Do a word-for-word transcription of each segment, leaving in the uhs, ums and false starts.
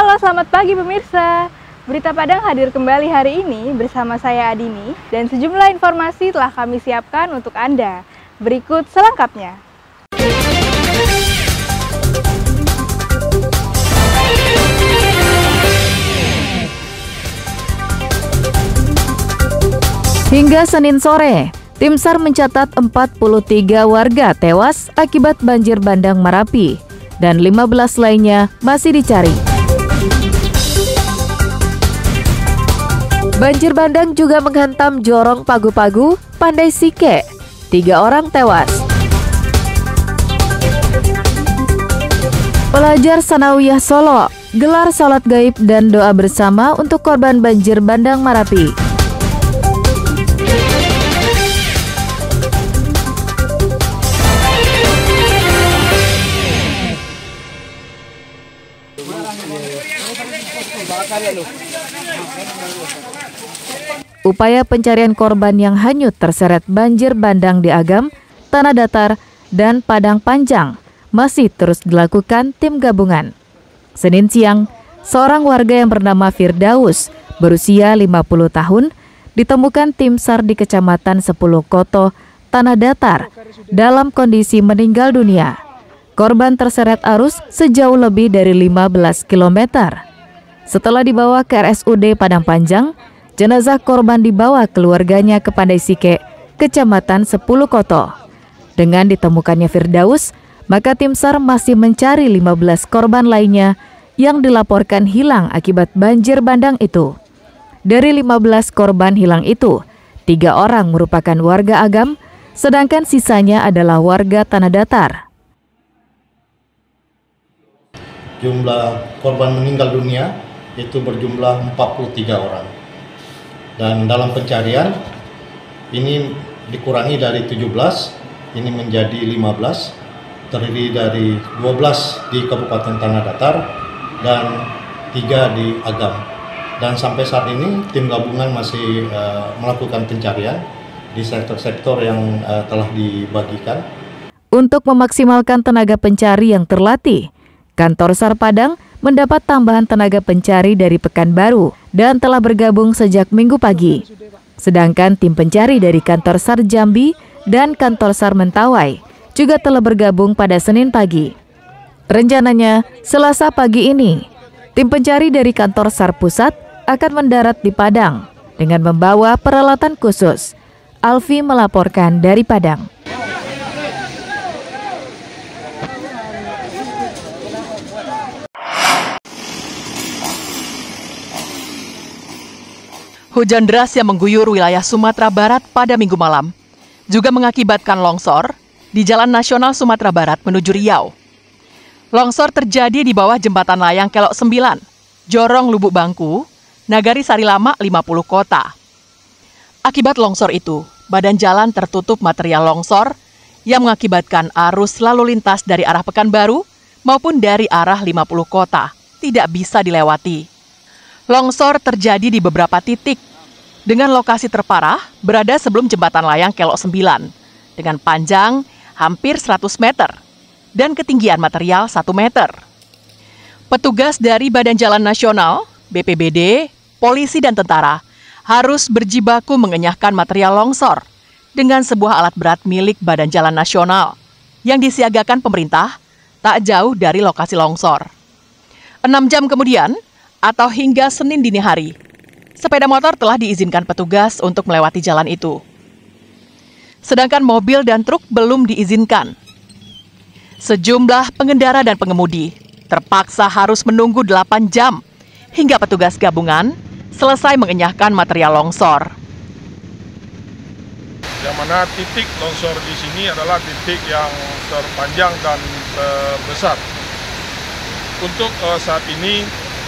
Halo, selamat pagi pemirsa. Berita Padang hadir kembali hari ini bersama saya Adini dan sejumlah informasi telah kami siapkan untuk Anda. Berikut selengkapnya. Hingga Senin sore, tim SAR mencatat empat puluh tiga warga tewas akibat banjir bandang Marapi dan lima belas lainnya masih dicari. Banjir bandang juga menghantam Jorong Pagu-Pagu, Pandai Sike. Tiga orang tewas. Pelajar Sanawiyah Solo gelar salat gaib dan doa bersama untuk korban banjir bandang Marapi. Upaya pencarian korban yang hanyut terseret banjir bandang di Agam, Tanah Datar, dan Padang Panjang masih terus dilakukan tim gabungan. Senin siang, seorang warga yang bernama Firdaus, berusia lima puluh tahun, ditemukan tim SAR di Kecamatan Sepuluh Koto, Tanah Datar, dalam kondisi meninggal dunia. Korban terseret arus sejauh lebih dari lima belas kilometer. Setelah dibawa ke R S U D Padang Panjang, jenazah korban dibawa keluarganya ke Pandai Sike, Kecamatan Sepuluh Koto. Dengan ditemukannya Firdaus, maka tim SAR masih mencari lima belas korban lainnya yang dilaporkan hilang akibat banjir bandang itu. Dari lima belas korban hilang itu, tiga orang merupakan warga Agam, sedangkan sisanya adalah warga Tanah Datar. Jumlah korban meninggal dunia itu berjumlah empat puluh tiga orang. Dan dalam pencarian ini dikurangi dari tujuh belas, ini menjadi lima belas, terdiri dari dua belas di Kabupaten Tanah Datar dan tiga di Agam. Dan sampai saat ini tim gabungan masih uh, melakukan pencarian di sektor-sektor yang uh, telah dibagikan. Untuk memaksimalkan tenaga pencari yang terlatih, Kantor SAR Padang mendapat tambahan tenaga pencari dari Pekanbaru dan telah bergabung sejak Minggu pagi. Sedangkan tim pencari dari Kantor SAR Jambi dan Kantor SAR Mentawai juga telah bergabung pada Senin pagi. Rencananya, Selasa pagi ini, tim pencari dari Kantor SAR Pusat akan mendarat di Padang dengan membawa peralatan khusus. Alfi melaporkan dari Padang. Hujan deras yang mengguyur wilayah Sumatera Barat pada Minggu malam juga mengakibatkan longsor di Jalan Nasional Sumatera Barat menuju Riau. Longsor terjadi di bawah jembatan layang Kelok sembilan, Jorong Lubuk Bangku, Nagari Sari Lama lima puluh Kota. Akibat longsor itu, badan jalan tertutup material longsor yang mengakibatkan arus lalu lintas dari arah Pekanbaru maupun dari arah lima puluh Kota tidak bisa dilewati. Longsor terjadi di beberapa titik, dengan lokasi terparah berada sebelum jembatan layang Kelok sembilan, dengan panjang hampir seratus meter dan ketinggian material satu meter. Petugas dari Badan Jalan Nasional, B P B D, polisi dan tentara harus berjibaku mengenyahkan material longsor dengan sebuah alat berat milik Badan Jalan Nasional yang disiagakan pemerintah tak jauh dari lokasi longsor. Enam jam kemudian, atau hingga Senin dini hari, sepeda motor telah diizinkan petugas untuk melewati jalan itu. Sedangkan mobil dan truk belum diizinkan. Sejumlah pengendara dan pengemudi terpaksa harus menunggu delapan jam hingga petugas gabungan selesai mengenyahkan material longsor. Yang mana titik longsor di sini adalah titik yang terpanjang dan terbesar. Untuk uh, saat ini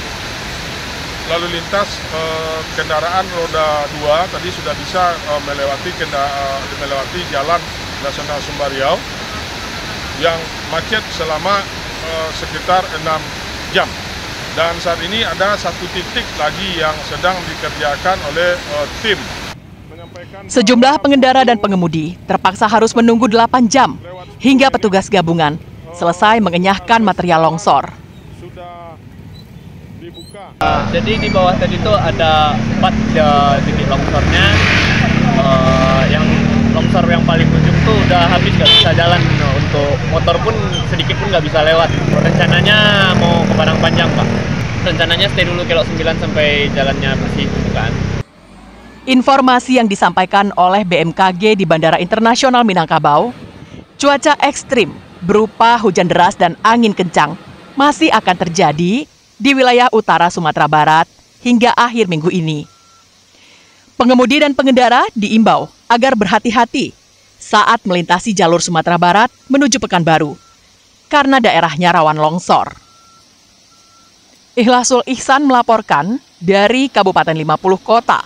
lalu lintas eh, kendaraan roda dua tadi sudah bisa eh, melewati kenda, eh, melewati Jalan Nasional Sumbar Riau yang macet selama eh, sekitar enam jam. Dan saat ini ada satu titik lagi yang sedang dikerjakan oleh eh, tim. Sejumlah pengendara dan pengemudi terpaksa harus menunggu delapan jam hingga petugas gabungan selesai mengenyahkan material longsor. Uh, jadi di bawah tadi itu ada empat uh, titik longsornya. Uh, yang longsor yang paling ujung tuh udah habis, nggak bisa jalan. Nah, untuk motor pun sedikit pun nggak bisa lewat. Rencananya mau ke Padang Panjang, Pak. Rencananya stay dulu Kelok sembilan sampai jalannya bersih, bukan? Informasi yang disampaikan oleh B M K G di Bandara Internasional Minangkabau, cuaca ekstrim berupa hujan deras dan angin kencang masih akan terjadi di wilayah utara Sumatera Barat hingga akhir minggu ini. Pengemudi dan pengendara diimbau agar berhati-hati saat melintasi jalur Sumatera Barat menuju Pekanbaru, karena daerahnya rawan longsor. Ikhlasul Ihsan melaporkan dari Kabupaten lima puluh Kota.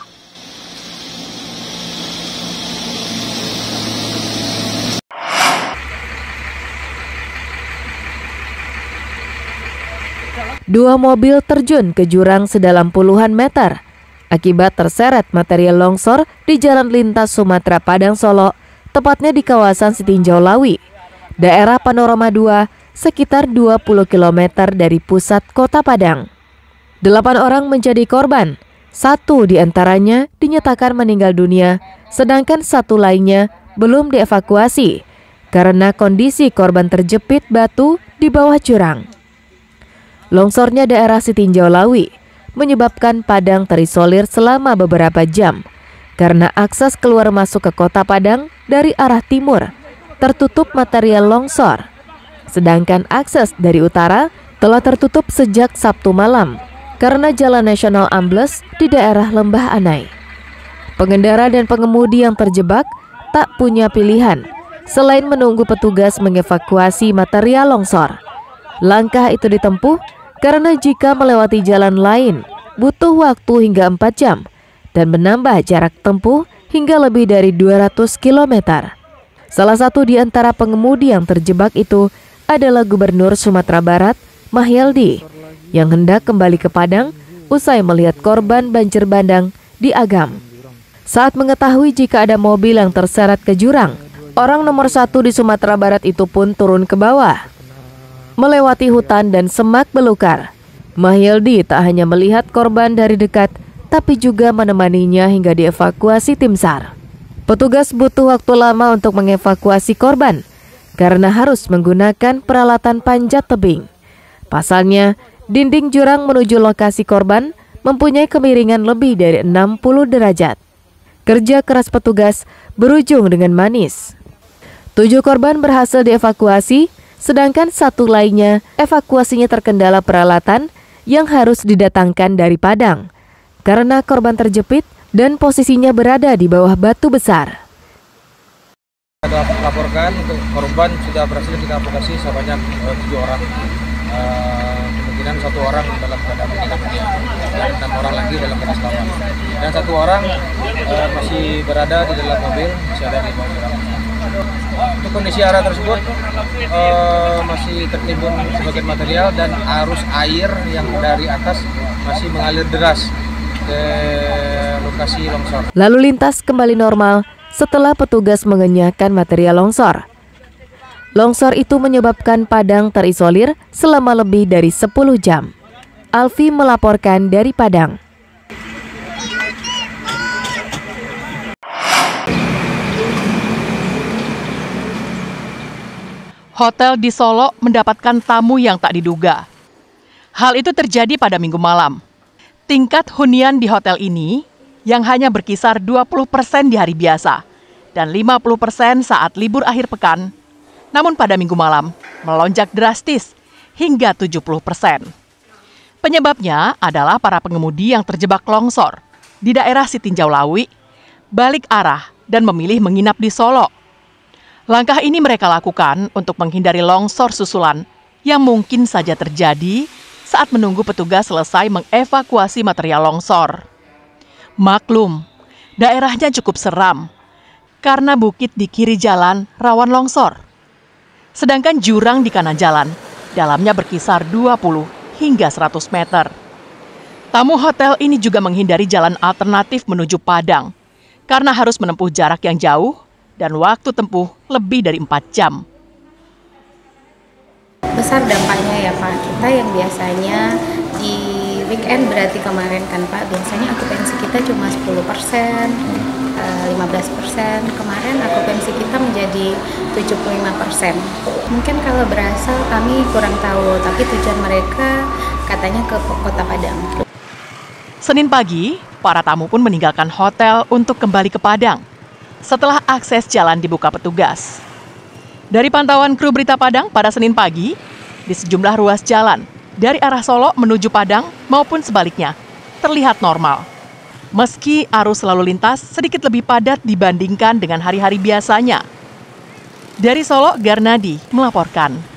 Dua mobil terjun ke jurang sedalam puluhan meter akibat terseret material longsor di jalan lintas Sumatera Padang Solo, tepatnya di kawasan Sitinjau Lawi, daerah Panorama dua, sekitar dua puluh kilometer dari pusat kota Padang. Delapan orang menjadi korban, satu diantaranya dinyatakan meninggal dunia, sedangkan satu lainnya belum dievakuasi karena kondisi korban terjepit batu di bawah jurang. Longsornya daerah Sitinjau Lawi menyebabkan Padang terisolir selama beberapa jam karena akses keluar masuk ke kota Padang dari arah timur tertutup material longsor, sedangkan akses dari utara telah tertutup sejak Sabtu malam karena jalan nasional ambles di daerah Lembah Anai. Pengendara dan pengemudi yang terjebak tak punya pilihan selain menunggu petugas mengevakuasi material longsor. Langkah itu ditempuh karena jika melewati jalan lain, butuh waktu hingga empat jam dan menambah jarak tempuh hingga lebih dari dua ratus kilometer. Salah satu di antara pengemudi yang terjebak itu adalah Gubernur Sumatera Barat, Mahyaldi, yang hendak kembali ke Padang usai melihat korban banjir bandang di Agam. Saat mengetahui jika ada mobil yang terseret ke jurang, orang nomor satu di Sumatera Barat itu pun turun ke bawah. Melewati hutan dan semak belukar, Mahyaldi tak hanya melihat korban dari dekat, tapi juga menemaninya hingga dievakuasi tim SAR. Petugas butuh waktu lama untuk mengevakuasi korban, karena harus menggunakan peralatan panjat tebing. Pasalnya, dinding jurang menuju lokasi korban mempunyai kemiringan lebih dari enam puluh derajat. Kerja keras petugas berujung dengan manis. Tujuh korban berhasil dievakuasi, sedangkan satu lainnya evakuasinya terkendala peralatan yang harus didatangkan dari Padang karena korban terjepit dan posisinya berada di bawah batu besar. Kita laporkan untuk korban sudah berhasil kita evakuasi sebanyak uh, tujuh orang. Uh, kemungkinan satu orang dalam keadaan meninggal dunia dan enam orang lagi dalam keadaan selamat. Dan satu orang uh, masih berada di dalam mobil, masih ada di bawah jurang. Untuk kondisi area tersebut uh, masih tertimbun sebagian material dan arus air yang dari atas masih mengalir deras ke lokasi longsor. Lalu lintas kembali normal setelah petugas mengenyahkan material longsor. Longsor itu menyebabkan Padang terisolir selama lebih dari sepuluh jam. Alfi melaporkan dari Padang. Hotel di Solo mendapatkan tamu yang tak diduga. Hal itu terjadi pada Minggu malam. Tingkat hunian di hotel ini yang hanya berkisar dua puluh persen di hari biasa dan lima puluh persen saat libur akhir pekan, namun pada Minggu malam melonjak drastis hingga tujuh puluh persen. Penyebabnya adalah para pengemudi yang terjebak longsor di daerah Sitinjau Lawi, balik arah dan memilih menginap di Solo. Langkah ini mereka lakukan untuk menghindari longsor susulan yang mungkin saja terjadi saat menunggu petugas selesai mengevakuasi material longsor. Maklum, daerahnya cukup seram karena bukit di kiri jalan rawan longsor. Sedangkan jurang di kanan jalan, dalamnya berkisar dua puluh hingga seratus meter. Tamu hotel ini juga menghindari jalan alternatif menuju Padang karena harus menempuh jarak yang jauh dan waktu tempuh lebih dari empat jam. Besar dampaknya ya Pak, kita yang biasanya di weekend berarti kemarin kan Pak, biasanya okupansi kita cuma sepuluh persen, lima belas persen. Kemarin okupansi kita menjadi tujuh puluh lima persen. Mungkin kalau berasal kami kurang tahu, tapi tujuan mereka katanya ke Kota Padang. Senin pagi, para tamu pun meninggalkan hotel untuk kembali ke Padang setelah akses jalan dibuka petugas. Dari pantauan kru Berita Padang pada Senin pagi, di sejumlah ruas jalan dari arah Solo menuju Padang maupun sebaliknya terlihat normal. Meski arus lalu lintas sedikit lebih padat dibandingkan dengan hari-hari biasanya. Dari Solo, Garnadi melaporkan.